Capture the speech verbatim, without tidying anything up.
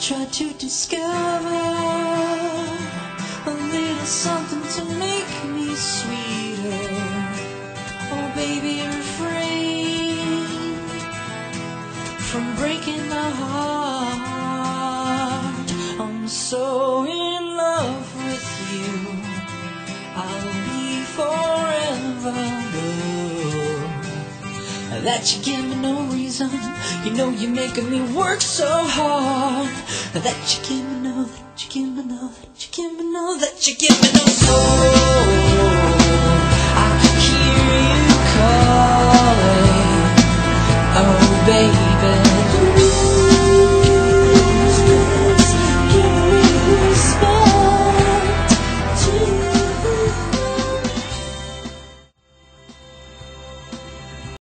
try to discover a little something to make me sweeter. Oh baby, refrain from breaking my heart. I'm so in love with you, I'll be forever blue. That you give me no reason, you know you're making me work so hard. That you give me no, that you give me no, that you give me no, that you give me no soul.